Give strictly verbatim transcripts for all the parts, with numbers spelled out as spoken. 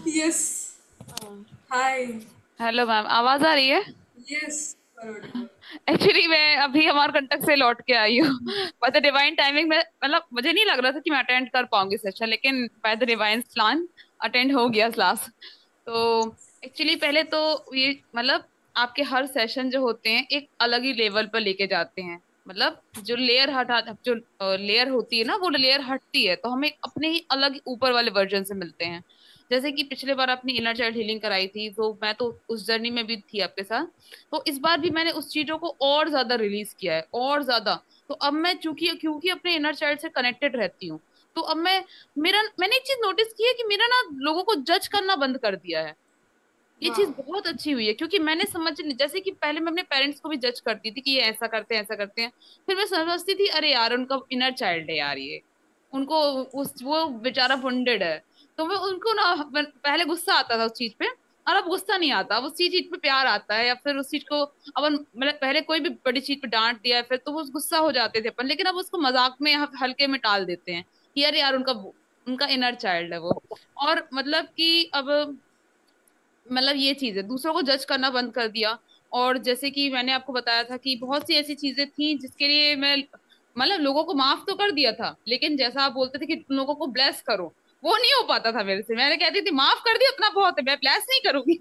Yes. हाय। Hello ma'am, आवाज आ रही है? यस। एक्चुअली मैं अभी हमारे कंटक से लौट के आई हूँ। बाय द डिवाइन टाइमिंग में, मतलब मुझे नहीं लग रहा था कि मैं अटेंड कर पाऊंगी सेशन, लेकिन by the divine plan attend हो गया क्लास। तो एक्चुअली पहले तो ये मतलब आपके हर सेशन जो होते हैं एक अलग ही लेवल पर लेके जाते हैं। मतलब जो लेयर हटा जो लेयर होती है ना, वो लेयर हटती है तो हमें अपने ही अलग ऊपर वाले वर्जन से मिलते हैं। जैसे कि पिछले बार अपनी इनर चाइल्ड हीलिंग कराई थी, तो मैं तो उस जर्नी में भी थी आपके साथ। तो इस बार भी मैंने उस चीजों को और ज्यादा रिलीज किया है, और ज्यादा। तो अब मैं चूंकि क्योंकि अपने इनर चाइल्ड से कनेक्टेड रहती हूँ, तो अब मैं मेरा मैंने एक चीज नोटिस की है कि मेरा ना लोगों को जज करना बंद कर दिया है। ये चीज वाह। बहुत अच्छी हुई है, क्योंकि मैंने समझ जैसे कि पहले मैं अपने पेरेंट्स को भी जज करती थी कि ये ऐसा करते हैं ऐसा करते हैं। फिर मैं समझती थी अरे यार उनका इनर चाइल्ड है यार, ये उनको उस वो बेचारा वुंडेड है। तो मैं उनको ना पहले गुस्सा आता था उस चीज पे, और अब गुस्सा नहीं आता। अब उस चीज चीज पे प्यार आता है, या फिर उस चीज को अपन मतलब पहले कोई भी बड़ी चीज पे डांट दिया है फिर तो वो गुस्सा हो जाते थे अपन, लेकिन अब उसको मजाक में या हल्के में टाल देते हैं कि अरे यार उनका उनका इनर चाइल्ड है वो। और मतलब कि अब मतलब ये चीज है, दूसरों को जज करना बंद कर दिया। और जैसे कि मैंने आपको बताया था कि बहुत सी ऐसी चीजें थी जिसके लिए मैं मतलब लोगों को माफ तो कर दिया था, लेकिन जैसा आप बोलते थे कि तुम लोगों को ब्लेस करो, वो नहीं हो पाता था मेरे से। मैंने कहती थी माफ कर दिया उतना बहुत है, मैं ब्लेस नहीं करूंगी।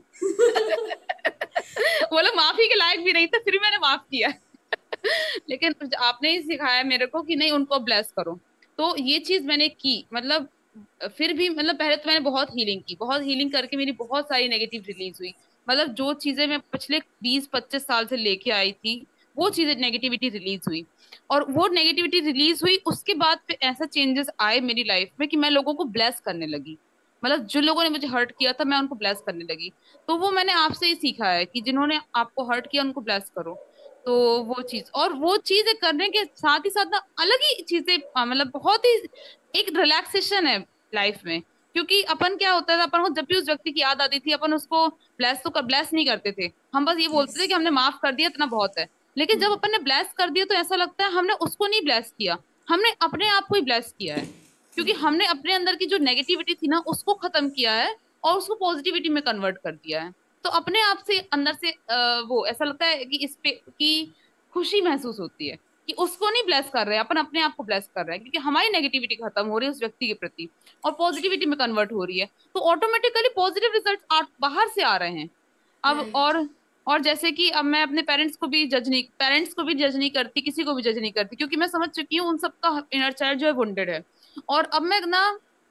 वो लोग माफी के लायक भी नहीं थे, फिर भी मैंने माफ किया। लेकिन आपने ही सिखाया मेरे को कि नहीं, उनको ब्लेस करो। तो ये चीज मैंने की। मतलब फिर भी मतलब पहले तो मैंने बहुत हीलिंग की, बहुत हीलिंग करके मेरी बहुत सारी नेगेटिव रिलीज हुई। मतलब जो चीजें मैं पिछले बीस पच्चीस साल से लेके आई थी, वो चीजें नेगेटिविटी रिलीज हुई। और वो नेगेटिविटी रिलीज हुई, उसके बाद फिर ऐसा चेंजेस आए मेरी लाइफ में कि मैं लोगों को ब्लेस करने लगी। मतलब जिन लोगों ने मुझे हर्ट किया था मैं उनको ब्लेस करने लगी। तो वो मैंने आपसे ही सीखा है कि जिन्होंने आपको हर्ट किया उनको ब्लेस करो। तो वो चीज, और वो चीजें करने के साथ ही साथ ना अलग ही चीजें अ, मतलब बहुत ही एक रिलैक्सेशन है लाइफ में। क्योंकि अपन क्या होता था, अपन को जब भी उस व्यक्ति की याद आती थी अपन उसको ब्लेस तो कर ब्लेस नहीं करते थे, हम बस ये यस। बोलते थे कि हमने माफ कर दिया इतना बहुत है। लेकिन जब अपन ने ब्लेस कर दिया तो ऐसा लगता है हमने उसको नहीं ब्लेस किया, हमने अपने आप को ही ब्लेस किया है। क्योंकि हमने अपने अंदर की जो नेगेटिविटी थी ना उसको खत्म किया है, और उसको पॉजिटिविटी में कन्वर्ट कर दिया है। तो अपने आप से अंदर से आ, वो ऐसा लगता है कि इस पे की खुशी महसूस होती है कि उसको नहीं ब्लेस कर रहे हैं अपन, अपने आप को ब्लेस कर रहे हैं, क्योंकि हमारी नेगेटिविटी खत्म हो रही है उस व्यक्ति के प्रति और पॉजिटिविटी में कन्वर्ट हो रही है। तो ऑटोमेटिकली पॉजिटिव रिजल्ट बाहर से आ रहे हैं। अब राइट। और और जैसे कि अब मैं अपने पेरेंट्स को भी जज नहीं पेरेंट्स को भी जज नहीं करती, किसी को भी जज नहीं करती, क्योंकि मैं समझ चुकी हूँ उन सबका इनर चाइल्ड जो है वुंडेड है। और अब मैं ना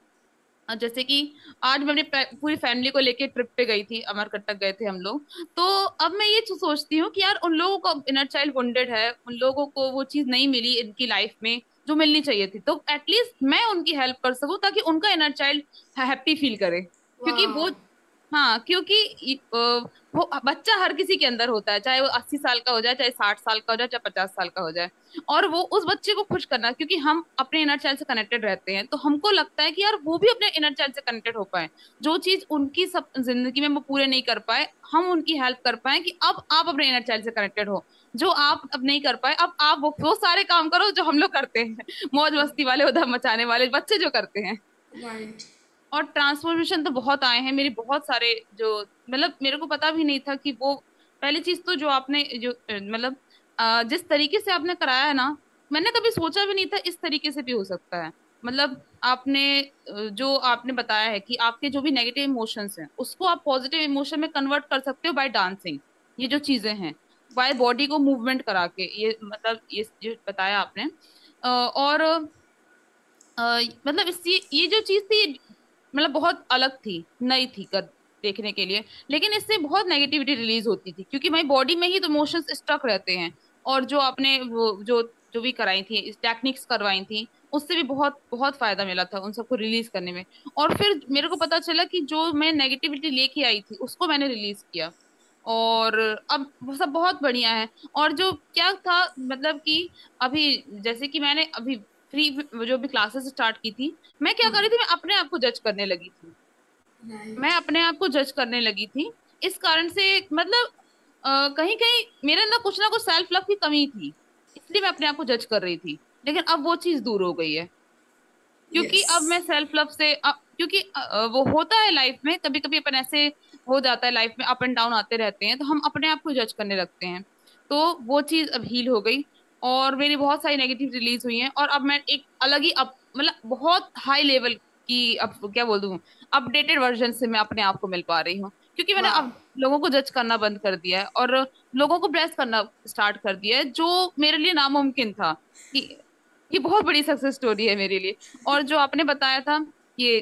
अ, जैसे कि आज मैं अपनी पे- पूरी फैमिली को लेके ट्रिप पे गई थी, अमरकंटक गए थे हम लोग। तो अब मैं ये चीज़ सोचती हूँ कि यार उन लोगों को इनर चाइल्ड वुंडेड है, उन लोगों को वो चीज नहीं मिली इनकी लाइफ में जो मिलनी चाहिए थी, तो एटलीस्ट मैं उनकी हेल्प कर सकूं ताकि उनका इनर चाइल्ड हैप्पी फील करे। क्योंकि वाह। वो हाँ, क्योंकि इ- अ, वो बच्चा हर किसी के अंदर होता है, चाहे वो अस्सी साल का हो जाए, चाहे साठ साल का हो जाए, चाहे पचास साल का हो जाए। और वो उस बच्चे को खुश करना, क्योंकि हम अपने इनर चाइल्ड से कनेक्टेड रहते हैं तो हमको लगता है कि यार वो भी अपने इनर चाइल्ड से कनेक्टेड हो पाए। जो चीज उनकी सब जिंदगी में वो पूरे नहीं कर पाए, हम उनकी हेल्प कर पाए कि अब आप अपने इनर चाइल्ड से कनेक्टेड हो। जो आप अब नहीं कर पाए, अब आप वो, वो सारे काम करो जो हम लोग करते हैं, मौज मस्ती वाले उधर मचाने वाले बच्चे जो करते हैं। राइट। और ट्रांसफॉर्मेशन तो बहुत आए हैं मेरे, बहुत सारे जो मतलब मेरे को पता भी नहीं था कि वो पहली चीज तो जो आपने जो अ, मतलब अ, जिस तरीके से आपने कराया है ना, मैंने कभी सोचा भी नहीं था इस तरीके से भी हो सकता है। मतलब आपने अ, जो आपने बताया है कि आपके जो भी नेगेटिव इमोशंस हैं उसको आप पॉजिटिव इमोशन में कन्वर्ट कर सकते हो बाय डांसिंग। ये जो चीजें हैं बाय बॉडी को मूवमेंट करा के, ये मतलब ये जो बताया आपने। अ, और अ, मतलब इस ये ये जो चीज थी मतलब बहुत अलग थी, नई थी कर देखने के लिए। लेकिन इससे बहुत नेगेटिविटी रिलीज होती थी, क्योंकि हमारी बॉडी में ही तो इमोशंस स्टक रहते हैं। और जो आपने वो जो जो भी कराई थी, इस टेक्निक्स करवाई थी, उससे भी बहुत बहुत फायदा मिला था उन सबको रिलीज करने में। और फिर मेरे को पता चला कि जो मैं नेगेटिविटी लेके आई थी उसको मैंने रिलीज किया। और अब वो सब बहुत बढ़िया है। और जो क्या था मतलब कि अभी जैसे कि मैंने अभी फ्री जो भी क्लासेस स्टार्ट की थी, मैं क्या कर रही थी, मैं अपने आप को जज करने लगी थी। मैं राइट। अपने आप को जज करने लगी थी। इस कारण से मतलब कहीं कहीं मेरे अंदर कुछ ना कुछ सेल्फ लव की कमी थी, इसलिए मैं अपने आप को जज कर रही थी। लेकिन अब वो चीज दूर हो गई है। क्योंकि अब मैं Yes. सेल्फ लव से अ, क्योंकि अ, अ, वो होता है लाइफ में, कभी कभी अपन ऐसे हो जाता है, लाइफ में अप एंड डाउन आते रहते हैं, तो हम अपने आप को जज करने लगते हैं। तो वो चीज अब हील हो गई, और मेरी बहुत सारी नेगेटिव रिलीज हुई हैं, और अब मैं एक अलग ही अप मतलब बहुत हाई लेवल की, अब क्या बोल दूं, अपडेटेड वर्जन से मैं अपने आप को मिल पा रही हूँ, क्योंकि मैंने Wow. अब लोगों को जज करना बंद कर दिया है, और लोगों को ब्लेस करना स्टार्ट कर दिया है, जो मेरे लिए नामुमकिन था। कि ये बहुत बड़ी सक्सेस स्टोरी है मेरे लिए। और जो आपने बताया था, ये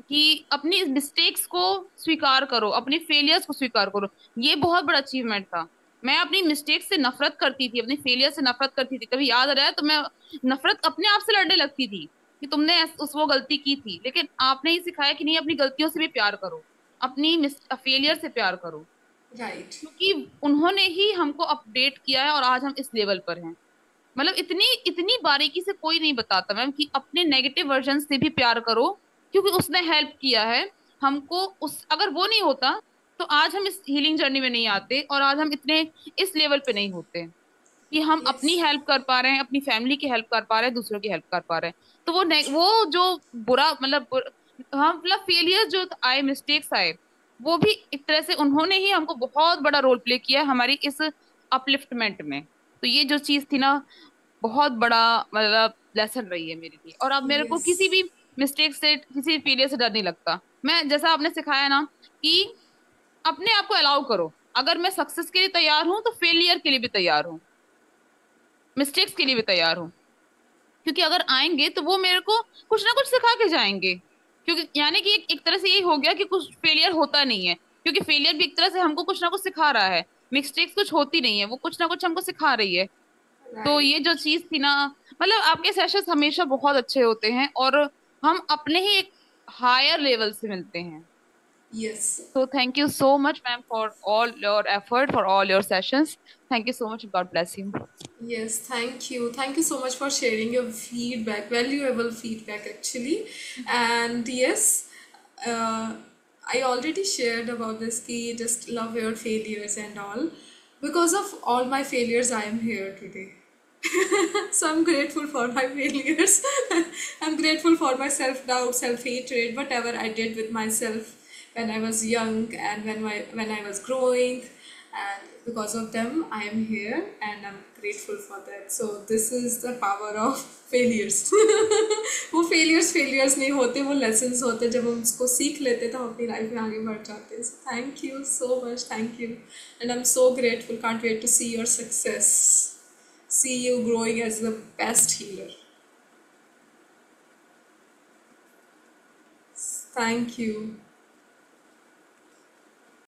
कि अपनी मिस्टेक्स को स्वीकार करो, अपनी फेलियर्स को स्वीकार करो, ये बहुत बड़ा अचीवमेंट था। मैं अपनी मिस्टेक्स से नफरत करती थी, अपनी फेलियर से नफरत करती थी, कभी याद रहा है तो मैं नफरत अपने आप से लड़ने लगती थी कि तुमने ऐस- उस वो गलती की थी, लेकिन आपने ही सिखाया कि नहीं, अपनी गलतियों से भी प्यार करो, अपनी फेलियर से प्यार करो, Right. क्योंकि उन्होंने ही हमको अपडेट किया है और आज हम इस लेवल पर हैं। मतलब इतनी इतनी बारीकी से कोई नहीं बताता मैम कि अपने नेगेटिव वर्जन से भी प्यार करो, क्योंकि उसने हेल्प किया है हमको। उस अगर वो नहीं होता तो आज हम इस हीलिंग जर्नी में नहीं आते, और आज हम इतने इस लेवल पे नहीं होते कि हम अपनी Yes. हेल्प कर पा रहे हैं, अपनी फैमिली की हेल्प कर पा रहे हैं, दूसरों की हेल्प कर पा रहे हैं। तो वो ने, वो जो बुरा मतलब बुर, हाँ मतलब फेलियर जो आए, मिस्टेक्स आए, वो भी एक तरह से उन्होंने ही हमको बहुत बड़ा रोल प्ले किया है हमारी इस अपलिफ्टमेंट में। तो ये जो चीज थी ना, बहुत बड़ा मतलब लेसन रही है मेरे लिए, और अब मेरे को किसी Yes. भी मिस्टेक से, किसी फेलियर से डर नहीं लगता। मैं जैसा आपने सिखाया ना कि अपने आप को अलाउ करो, अगर मैं सक्सेस के लिए तैयार हूं तो फेलियर के लिए भी तैयार हूँ, मिस्टेक्स के लिए भी तैयार हूँ, क्योंकि अगर आएंगे तो वो मेरे को कुछ ना कुछ सिखा के जाएंगे। क्योंकि यानी कि एक, एक तरह से यही हो गया कि कुछ फेलियर होता नहीं है, क्योंकि फेलियर भी एक तरह से हमको कुछ ना कुछ सिखा रहा है, मिस्टेक्स कुछ होती नहीं है, वो कुछ ना कुछ हमको सिखा रही है। तो Right. ये जो चीज थी ना, मतलब आपके सेशंस हमेशा बहुत अच्छे होते हैं, और हम अपने ही एक हायर लेवल से मिलते हैं। Yes. So thank you so much, ma'am, for all your effort, for all your sessions. Thank you so much. God bless you. Yes, thank you. Thank you so much for sharing your feedback, valuable feedback actually. And yes, uh, I already shared about this key, just love your failures and all. Because of all my failures, I am here today. So I'm grateful for my failures. I'm grateful for my self doubt, self hatred, whatever I did with myself when I was young and when my when I was growing, and because of them I am here and I'm grateful for that. So this is the power of failures. वो failures failures नहीं होते, वो lessons होते, जब हम उसको सीख लेते तो हम अपनी लाइफ में आगे बढ़ जाते हैं. So thank you so much, thank you, and I'm so grateful. Can't wait to see your success, see you growing as the best healer. Thank you.